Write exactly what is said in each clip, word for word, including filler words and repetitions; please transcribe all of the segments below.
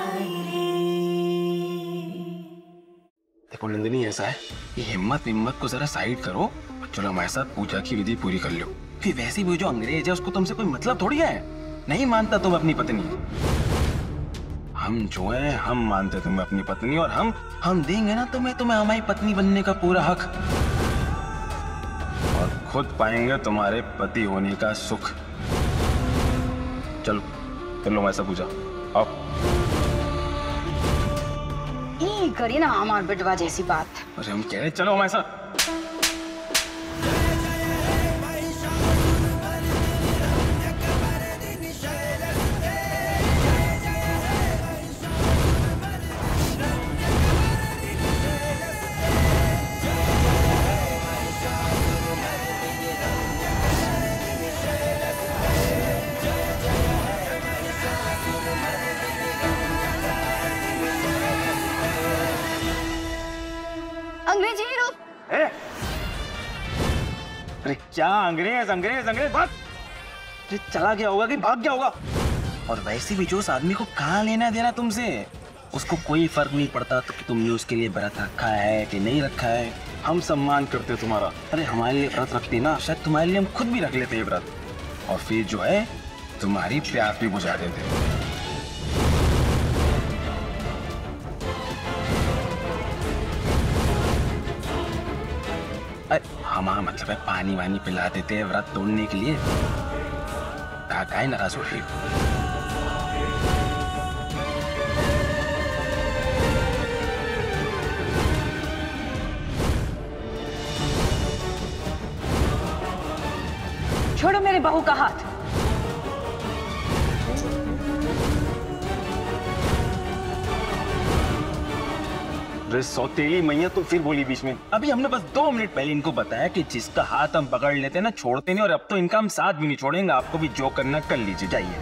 देखो नंदिनी, ऐसा है, ये हिम्मत हिम्मत को जरा साइड करो और चलो हमारे साथ पूजा की विधि पूरी कर लो। फिर वैसे भी जो अंग्रेज है उसको तुमसे कोई मतलब थोड़ी है, नहीं मानता तुम अपनी पत्नी। हम जो है हम मानते तुम्हें अपनी पत्नी, और हम हम देंगे ना तुम्हें तुम्हें हमारी पत्नी बनने का पूरा हक, और खुद पाएंगे तुम्हारे पति होने का सुख। चलो कर लो हमारे साथ पूजा, आओ। करिए ना हमारे बेटवा जैसी बात। अरे हम कह रहे चलो हमारे साथ। अंग्रेज हीरो। अरे क्या अंग्रेज अंग्रेज अंग्रेज भाग! अरे चला गया होगा कि भाग गया होगा। और वैसे भी जो उस आदमी को कहाँ लेना देना तुमसे, उसको कोई फर्क नहीं पड़ता तो कि तुमने उसके लिए व्रत रखा है कि नहीं रखा है। हम सम्मान करते तुम्हारा। अरे हमारे लिए व्रत रखते ना, शायद तुम्हारे लिए हम खुद भी रख लेते हैं व्रत, और फिर जो है तुम्हारी प्यास भी बुझा देते। हमारा मतलब है पानी वानी पिला देते हैं व्रत तोड़ने के लिए। काका है नाराज हो रही हो। छोड़ो मेरे बहू का हाथ। सौतेली मैया तो फिर बोली बीच में। अभी हमने बस दो मिनट पहले इनको बताया कि जिसका हाथ हम पकड़ लेते हैं ना छोड़ते नहीं, और अब तो इनका हम साथ भी नहीं छोड़ेंगे। आपको भी जो करना कर लीजिए, जाइए।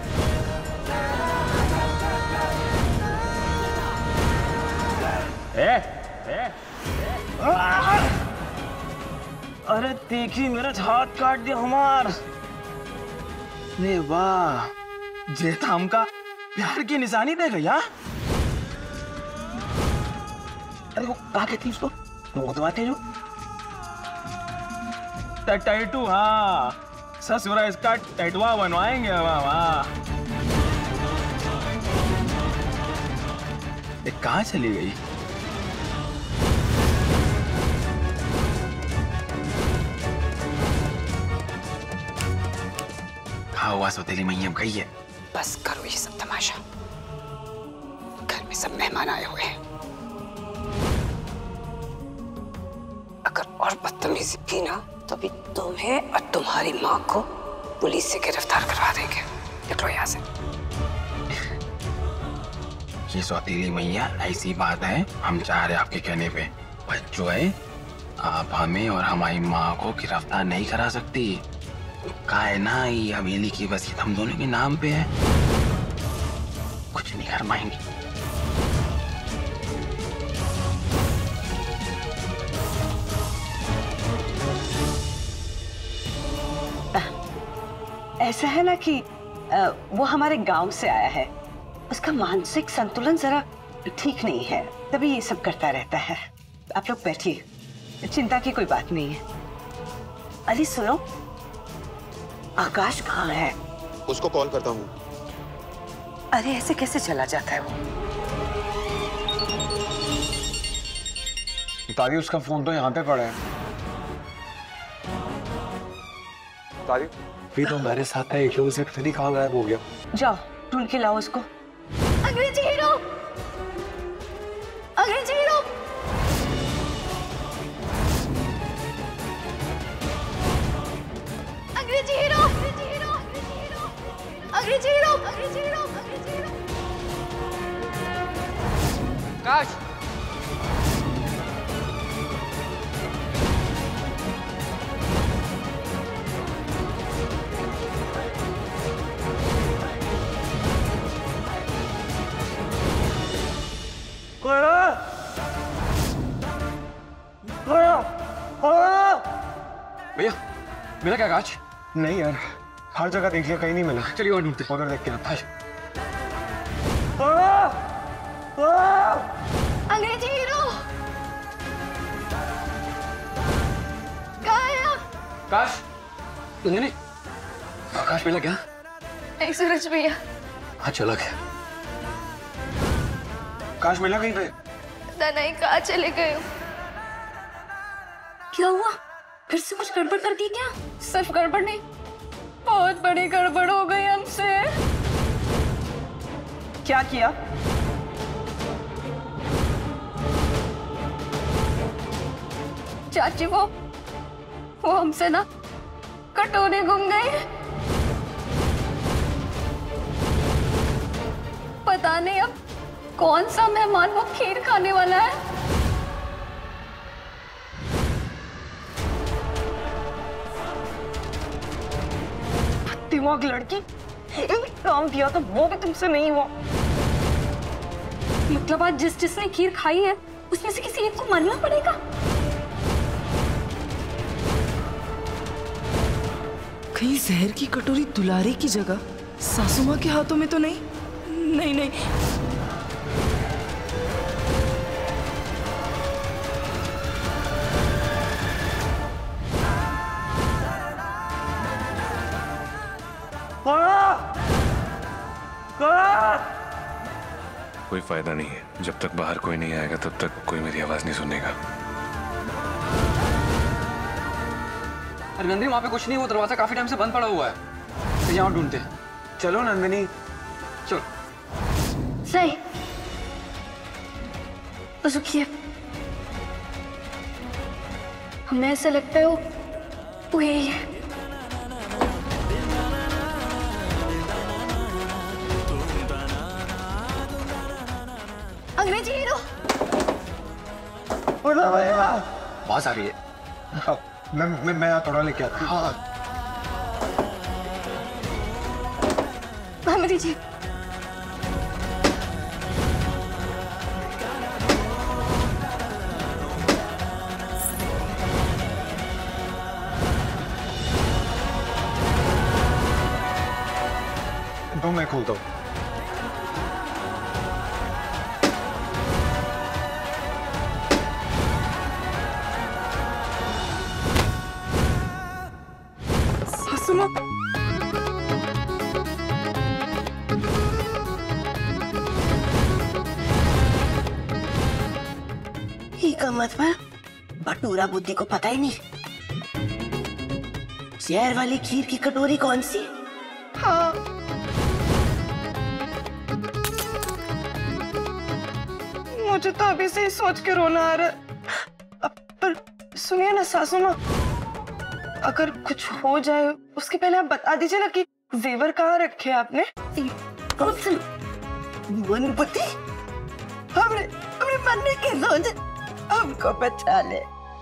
ए, ए, ए, अरे देखिए मेरा हाथ काट दिया हमार। अरे वाह, जेठा हमका प्यार की निशानी दे गई। अरे वो क्या कहती है उसको, वो दबाते जो टैटू। हाँ ससुरा इसका टैटुआ बनवाएंगे। वाह वाह, कहाँ चली गई? हाँ हुआ सौतेली मैया अब गई है। बस करो ये सब तमाशा, घर में सब मेहमान आए हुए हैं। अगर और बदतमीजी की ना तो अभी तुम्हें और तुम्हारी माँ को पुलिस से गिरफ्तार करवा देंगे। निकलो यहाँ से। ये सौतेली मैया ऐसी बात है, हम चाह रहे आपके कहने पे, पर जो है आप हमें और हमारी माँ को गिरफ्तार नहीं करा सकती। का है ना ये हवेली की वसीयत हम दोनों के नाम पे है, कुछ नहीं कर पाएंगे। ऐसा है ना कि आ, वो हमारे गांव से आया है, उसका मानसिक संतुलन जरा ठीक नहीं है, तभी ये सब करता रहता है। आप लोग बैठिए, चिंता की कोई बात नहीं है। अली सुनो, आकाश कहाँ है? उसको कॉल करता हूँ। अरे ऐसे कैसे चला जाता है वो? तारी, उसका फोन तो यहाँ पे पड़ा है। तारी, भी तो हमारे साथ है, एक से फिर ही कहाँ गायब हो गया? जाओ ढूंढ के लाओ उसको। अंग्रेजी हीरो, अंग्रेजी हीरो, अंग्रेजी हीरो, अंग्रेजी हीरो, अंग्रेजी हीरो, अंग्रेजी हीरो, अंग्रेजी हीरो। काश भैया मिला क्या कांच? नहीं यार, हर जगह देख लिया, कहीं नहीं मिला। चलिए और ढूंढते, उधर देख के आता है। अंग्रेजी हीरो कहाँ है आप? आकाश, नंदिनी, आकाश मिला क्या? नहीं सूरज भैया। हाँ चला गया। आकाश मिला कहीं पे? नहीं, कहाँ चले गए हो? क्या हुआ? फिर से कुछ गड़बड़ कर दी क्या? सिर्फ गड़बड़ नहीं, बहुत बड़ी गड़बड़ हो गई हमसे। क्या किया? चाची वो वो हमसे ना कटोरे गुम गए। पता नहीं अब कौन सा मेहमान वो खीर खाने वाला है। दिमाग लड़की, एक काम दिया था वो भी तुमसे नहीं हुआ। मतलब आज जिस जिसने खीर खाई है उसमें से किसी एक को मानना पड़ेगा। कहीं जहर की कटोरी दुलारी की जगह सासू माँ के हाथों में तो नहीं? नहीं नहीं, कोई फायदा नहीं है, जब तक बाहर कोई नहीं आएगा तब तक कोई मेरी आवाज नहीं सुनेगा। अरे नंदिनी, वहाँ पे कुछ नहीं, वो दरवाजा काफी टाइम से बंद पड़ा हुआ है। तो यहाँ ढूंढते। चलो नंदिनी, चलो। सही, रुकिए, हमें ऐसा लगता है वो वो यही है। अंग्रेजी हीरो। आवाज आ रही है। हाँ, मैं मैं मैं थोड़ा लेके आता हूँ। हाँ। अंग्रेजी तो मैं खोलता हूँ। सुनो, ही का मतलब भटूरा बुद्धि को पता ही नहीं। जहर वाली खीर की कटोरी कौन सी? हाँ, मुझे तो अभी से ही सोच के रोना आ रहा है। पर सुनिए ना सासू माँ, अगर कुछ हो जाए उसके पहले आप बता दीजिए ना कि जेवर कहाँ रखे आपने। कौन से मनपति? हमने हमने मरने के सोच हमको बचा ले।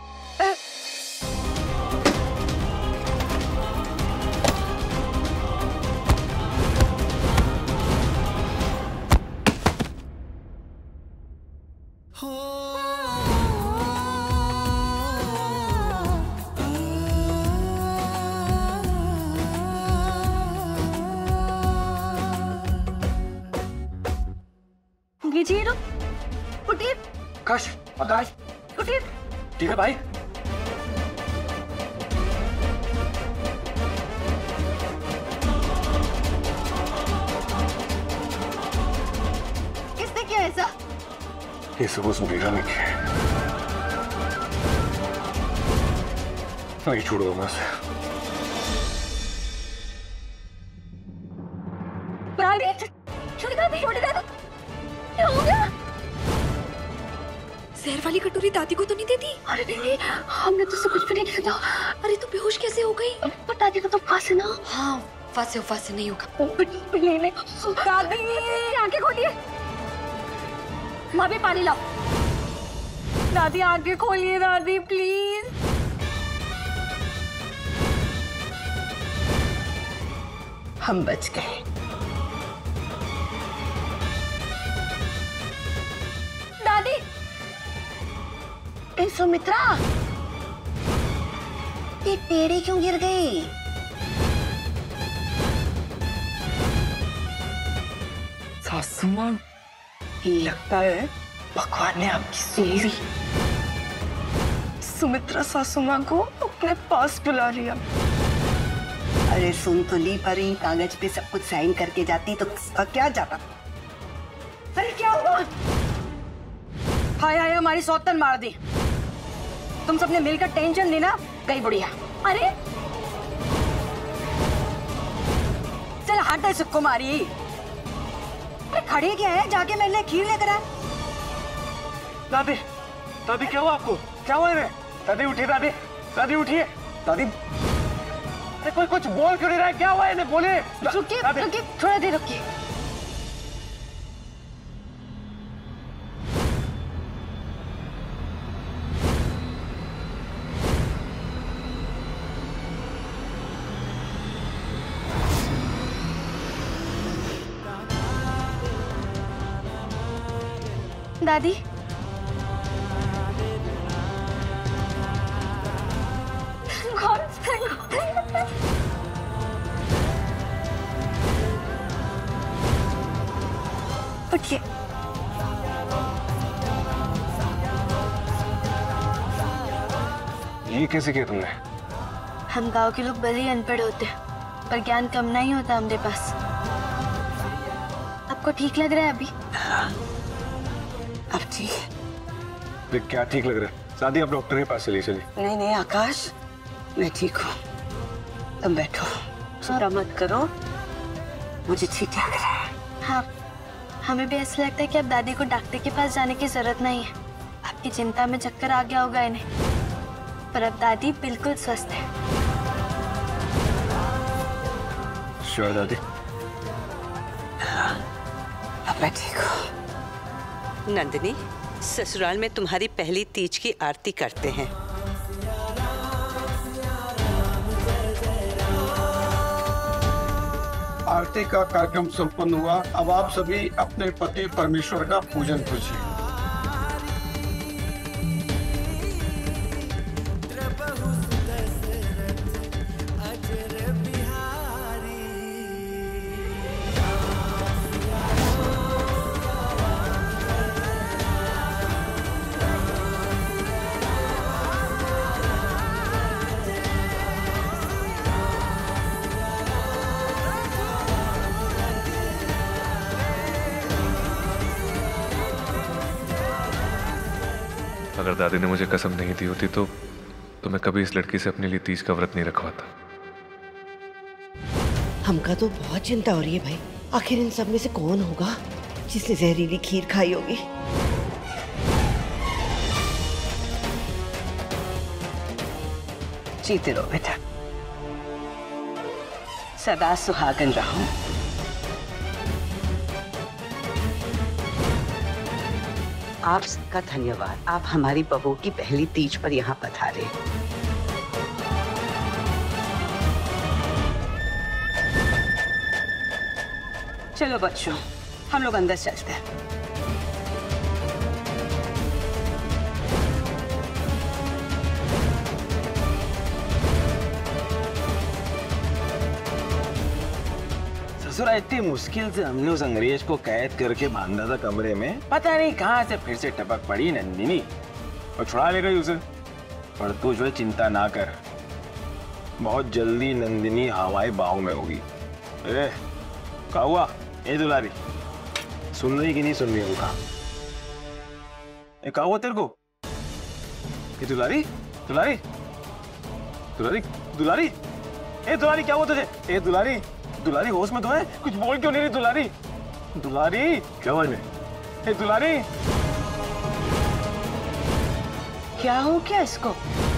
अंग्रेजी हीरो, उठिए। आकाश, आकाश, उठिए। ठीक है भाई। किसने किया ऐसा? ये सब उस मीरा ने किया। नहीं छोड़ो मैं से। क्या हो गया? जहर वाली कटोरी दादी को तो नहीं देती? अरे नहीं, हमने तो सब कुछ भी नहीं किया। अरे तो बेहोश कैसे हो गई? पर दादी को तो फांसी ना। हाँ, फांसी हो, फांसी नहीं होगा। नहीं नहीं, दादी आंखें खोलिए। माँ भी पानी लाओ। दादी आंखें खोलिए, दादी प्लीज। हम बच गए। दादी, ए सुमित्रा, ये टेढ़ी क्यों गिर गई? सासू माँ लगता है भगवान ने आपकी सुन ली। सुमित्रा सासू माँ को अपने पास बुला लिया। अरे सुन तो ली, पर ही कागज पे सब कुछ साइन करके जाती तो उसका क्या जाता। अरे क्या हुआ? हाय हाय हमारी सौतन मार दी। तुम सबने मिलकर टेंशन दी ना, गई बुढ़िया। अरे चल हट दे सुक्को मारी। अरे खड़ी क्या है, जाके मेरे लिए खीर लेकर आ। दादी, दादी क्या हुआ आपको? क्या हुआ इन्हें? दादी उठिए, दादी, दादी उठिए, दादी। अरे कोई कुछ बोल क्यों नहीं रहा है? क्या हुआ इन्हें? बोले। रुकिए रुकिए, थोड़ा देर रुकिए। दादी, उठिए। ये कैसे किया तुमने? हम गांव के लोग भले ही अनपढ़ होते हैं, पर ज्ञान कम नहीं होता हमारे पास। आपको ठीक लग रहा है अभी? अब ठीक। देख क्या ठीक लग रहा है? दादी आप डॉक्टर के पास चलिए, चलिए। नहीं नहीं आकाश, मैं ठीक हूँ, तुम बैठो, चिंता मत करो, मुझे ठीक लग रहा है। हाँ, हमें भी ऐसा लगता है कि अब दादी को डॉक्टर के पास जाने की जरूरत नहीं है। आपकी चिंता में चक्कर आ गया होगा इन्हें, पर अब दादी बिल्कुल स्वस्थ है। श्योर दादी? हाँ, अब मैं ठीक हूँ। नंदिनी, ससुराल में तुम्हारी पहली तीज की आरती करते हैं। आरती का कार्यक्रम संपन्न हुआ। अब आप सभी अपने पति परमेश्वर का पूजन कीजिए। अगर दादी ने मुझे कसम नहीं दी होती तो तो मैं कभी इस लड़की से अपने लिए तीज का व्रत नहीं रखवाता। हमका तो बहुत चिंता हो रही है भाई, आखिर इन सब में से कौन होगा जिसने जहरीली खीर खाई होगी। जीते रहो बेटा, सदा सुहागन रहो। आप सबका धन्यवाद, आप हमारी बहू की पहली तीज पर यहाँ पधारे। चलो बच्चों, हम लोग अंदर चलते हैं। ससुरा इतनी मुश्किल से हमने उस अंग्रेज को कैद करके बांधा था कमरे में, पता नहीं कहाँ से फिर से टपक पड़ी नंदिनी और छुड़ा ले गई उसे। पर तू जो है चिंता ना कर, बहुत जल्दी नंदिनी हवाई बाहों में होगी। ए, क्या हुआ? ए दुलारी, सुन रही कि नहीं सुन रही? होगा ए, क्या हुआ तेरे को? ए दुलारी, दुलारी, दुलारी, दुलारी, ए दुलारी, क्या हुआ तुझे? ए दुलारी, दुलारी होश में तो है? कुछ बोल क्यों नहीं रही दुलारी? दुलारी, क्या हुआ इन्हें? ए दुलारी, क्या हो क्या इसको?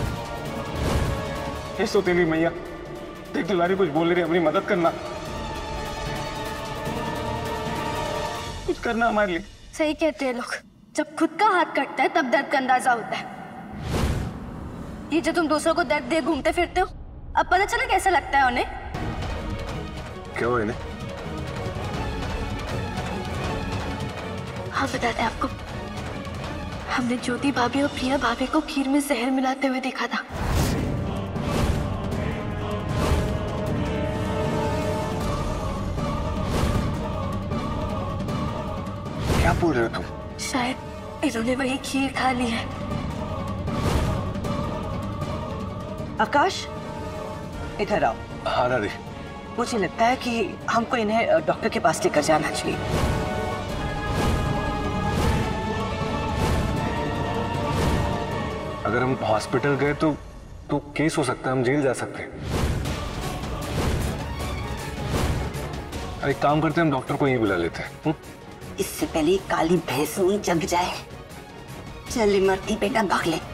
ए सोतेली मैया, देख दुलारी कुछ बोल रही, अपनी मदद करना, कुछ करना हमारे लिए। सही कहते हैं लोग, जब खुद का हाथ कटता है तब दर्द का अंदाजा होता है। ये जो तुम दूसरों को दर्द दे घूमते फिरते हो, अब पता चला कैसा लगता है उन्हें। क्या हुआ इन्हें? हाँ बताते हैं आपको, हमने ज्योति भाभी और प्रिया भाभी को खीर में जहर मिलाते हुए देखा था। क्या बोल रहे हो तुम? शायद इन्होंने वही खीर खा ली है। आकाश, इधर आओ। हाँ दादी। मुझे लगता है कि हमको इन्हें डॉक्टर के पास लेकर जाना चाहिए। अगर हम हॉस्पिटल गए तो तो केस हो सकता है, हम जेल जा सकते हैं। एक काम करते हैं, हम डॉक्टर को यहीं बुला लेते हैं। हुँ? इससे पहले काली भैंस नहीं जग जाए। चल इमरती बेटा, भाग ले।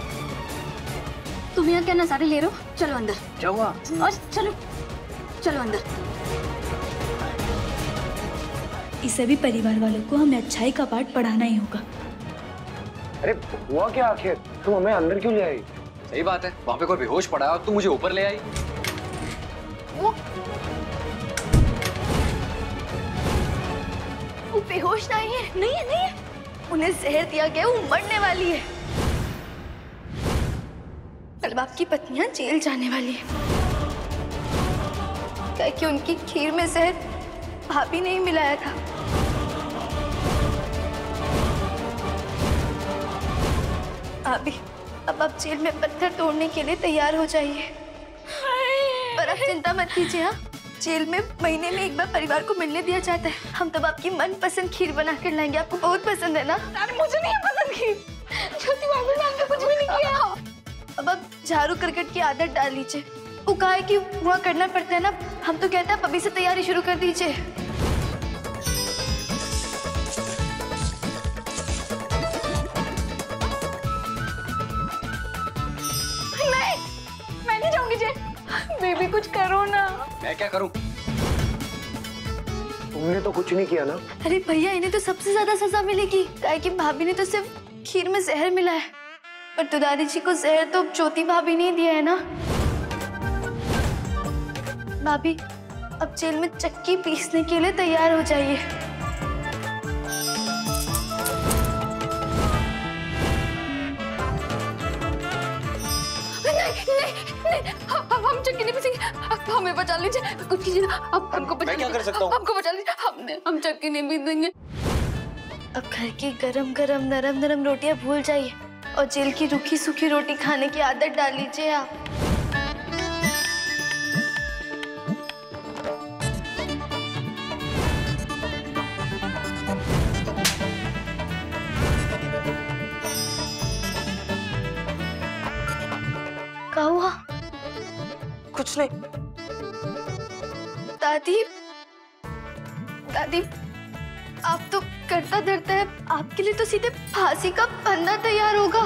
तुम यहाँ क्या नजारे ले रहे हो? चलो अंदर। क्या हुआ? और चलो चलो अंदर। इस सभी परिवार वालों को हमें अच्छाई का पाठ पढ़ाना ही होगा। अरे हुआ क्या आखिर? तुम हमें अंदर क्यों ले आई? सही बात है, वहाँ पे कोई बेहोश पड़ा है और तू मुझे ऊपर ले आई। वो वो बेहोश नहीं है, नहीं है, नहीं है। उन्हें जहर दिया गया, वो मरने वाली है। कल आपकी पत्नियां जेल जाने वाली है क्योंकि उनकी खीर में जहर भाभी ने ही मिलाया था। भाभी, अब आप जेल में पत्थर तोड़ने के लिए तैयार हो जाइए। पर आप चिंता मत कीजिए। हाँ, जेल में महीने में एक बार परिवार को मिलने दिया जाता है। हम तब आपकी मनपसंद खीर बना कर लाएंगे। आपको बहुत पसंद है ना? अरे मुझे नहीं पसंद खीर। ज्योति भाभी ने हमने कुछ भी नहीं किया। अब आप झाड़ू करकट की आदत डाल लीजिए। वो कहा है कि वहाँ करना पड़ता है ना, हम तो कहते हैं अभी से तैयारी शुरू कर दीजिए। नहीं, मैं नहीं जाऊंगी जेल। बेबी कुछ करो ना। मैं क्या करूं? तुमने तो कुछ नहीं किया ना। अरे भैया, इन्हें तो सबसे ज्यादा सजा मिलेगी काहे कि भाभी ने तो सिर्फ खीर में जहर मिला है, पर दुलारी जी को जहर तो ज्योति भाभी ने दिया है ना। भाभी, अब जेल में चक्की पीसने के लिए तैयार हो जाइए। नहीं, नहीं, नहीं, हम हम चक्की नहीं पीसेंगे। आप हमें बचा लीजिए, कुछ कीजिए ना। आप हमको बचा लीजिए। मैं क्या कर सकता हूँ? हमको बचा लीजिए। हमने हम चक्की नहीं पीसेंगे। अब घर की गरम गरम नरम नरम रोटियां भूल जाइए और जेल की रूखी सूखी रोटी खाने की आदत डाल लीजिए आप। क्या हुआ? कुछ नहीं। दादी, दादी, आप तो करता धरता है, आपके लिए तो सीधे फांसी का फंदा तैयार होगा।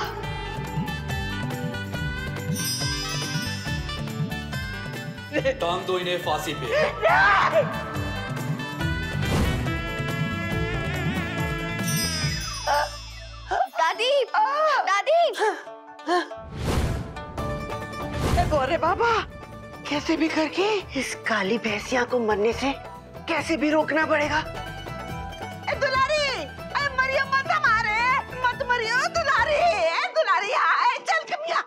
टांग दो इन्हें फांसी पे। दादी, दादी। गौरे बाबा, कैसे भी करके इस काली भैंसिया को मरने से कैसे भी रोकना पड़ेगा। ए दुलारी, ए मरियो मत हमारे, मत मरियो दुलारी, ए दुलारी, हाँ, ए चल कमिया।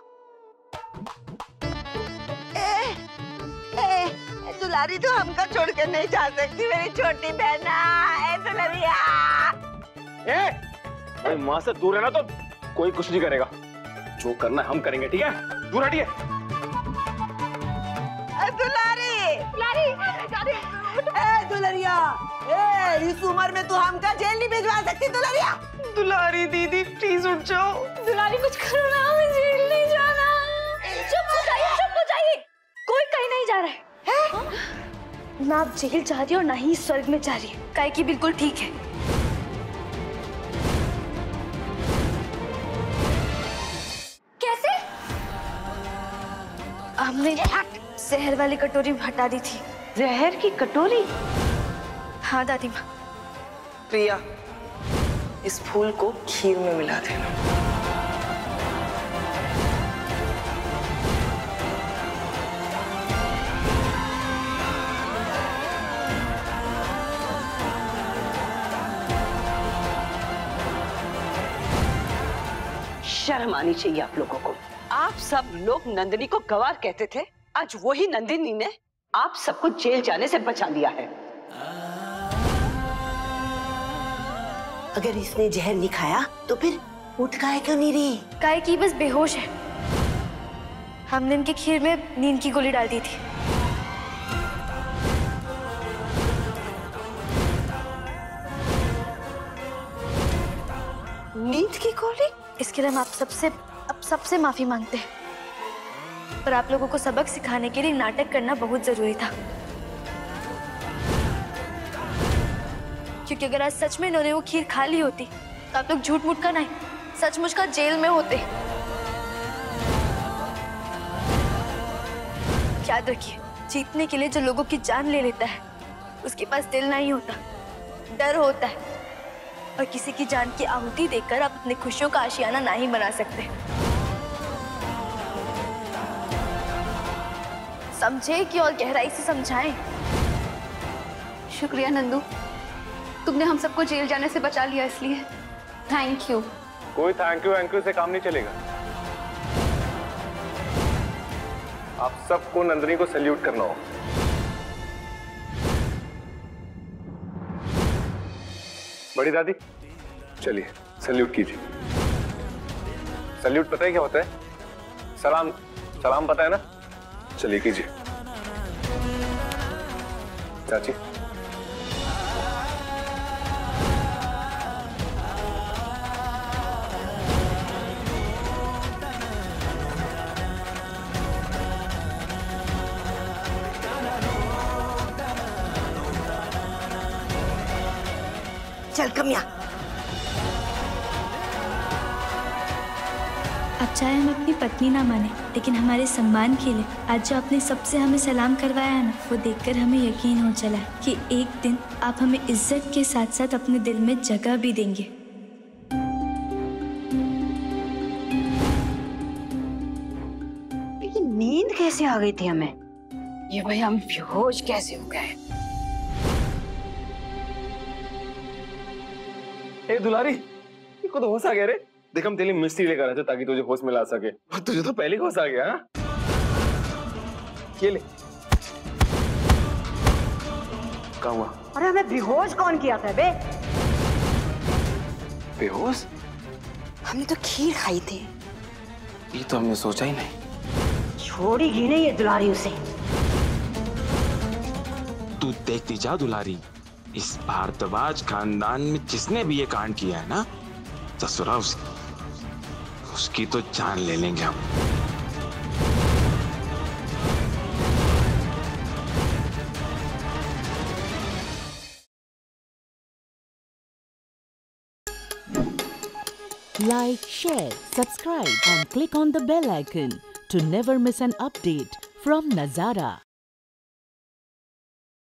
ए, ए, ए दुलारी, तो हमको छोड़ के नहीं जा सकती मेरी छोटी बहना। ए दुलारिया। ए, भाई माँ से दूर है ना तो कोई कुछ नहीं करेगा। जो करना है हम करेंगे, ठीक है? दूर हटिए। दुलारी, दुलारी, दुलारी, ए दुलरिया, ए इस उम्र में तू हमका जेल नहीं भिजवा सकती दुलरिया। दुलारी दीदी प्लीज उठ जाओ। दुलारी कुछ करो ना, हमें जेल नहीं जाना। चुप हो जाइए, चुप हो जाइए। कोई कहीं नहीं जा रहा है, है? ना आप जेल जा रही हो ना ही स्वर्ग में जा रही है। काहे की बिल्कुल ठीक है। कैसे? हमने जहर वाली कटोरी हटा दी थी। जहर की कटोरी? हाँ दादी माँ। प्रिया, इस फूल को खीर में मिला देना। शर्म आनी चाहिए आप लोगों को। आप सब लोग नंदिनी को गवार कहते थे, आज वही नंदिनी ने आप सबको जेल जाने से बचा लिया है। अगर इसने जहर नहीं खाया तो फिर उठ काहे क्यों नहीं रही? काय की बस बेहोश है। हमने इनकी खीर में नींद की गोली डाल दी थी। नींद की गोली? इसके लिए हम आप सबसे अब सबसे माफी मांगते हैं, पर आप लोगों को सबक सिखाने के लिए नाटक करना बहुत जरूरी था, क्योंकि अगर आज सच में इन्होंने वो खीर खा ली होती तो आप लोग झूठ मूठ का नहीं, सचमुच का जेल में होते। याद रखिए, जीतने के लिए जो लोगों की जान ले लेता है उसके पास दिल नहीं होता, डर होता है, और किसी की जान की आहुति देकर आप अपनी खुशियों का आशियाना नहीं बना सकते। समझे कि और गहराई से समझाएं। शुक्रिया नंदू, तुमने हम सबको जेल जाने से बचा लिया, इसलिए थैंक यू। कोई थैंक यू वैंक यू से काम नहीं चलेगा। आप सबको नंदिनी को सैल्यूट करना हो। बड़ी दादी चलिए सैल्यूट कीजिए। सैल्यूट पता है क्या होता है? सलाम, सलाम पता है ना? चलिए कीजिए। चाची चल कमिया। अब चाहे हम अपनी पत्नी ना माने, लेकिन हमारे सम्मान के लिए आज जो आपने सबसे हमें सलाम करवाया है ना, वो देखकर हमें यकीन हो चला है कि एक दिन आप हमें इज्जत के साथ साथ अपने दिल में जगह भी देंगे। लेकिन नींद कैसे आ गई थी हमें? ये भाई हम बेहोश कैसे हो गए? ए दुलारी, इसको तो होश आ गया रे। देख हम तेरी मिस्त्री लेकर आए थे ताकि तुझे होश में ला सके, और तुझे तो पहले होश आ गया। हा? ये ले। क्या हुआ? अरे हमें बेहोश कौन किया था बे? बेहोश? हमने तो खीर खाई थी। ये तो हमने सोचा ही नहीं। छोड़ी ही नहीं ये दुलारी उसे। तू देखती जा दुलारी, इस भारद्वाज खानदान में जिसने भी ये कांड किया है ना, ससुरा उसकी उसकी तो जान ले लेंगे हम। Like, share, subscribe and click on the bell icon to never miss an update from Nazara.